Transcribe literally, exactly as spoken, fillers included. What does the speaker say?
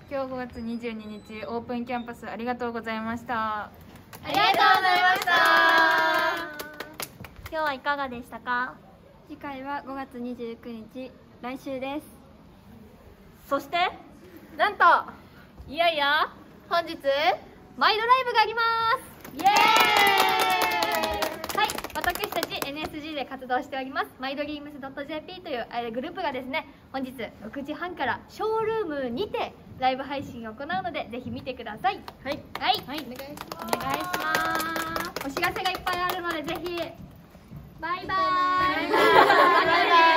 今日ごがつにじゅうににちオープンキャンパスありがとうございました。 ありがとうございました。 今日はいかがでしたか？ 次回はごがつにじゅうくにち、来週です。 そしてなんといよいよ本日マイドライブがあります。イエーイ。はい、私たち エヌエスジー で活動しておりますマイドリームス .jp というグループがですね、本日ろくじはんからショールームにてライブ配信を行うので、ぜひ見てください。はいはい、はい、お願いします。お願いします。お知らせがいっぱいあるので、ぜひバイバーイ。バイバーイ。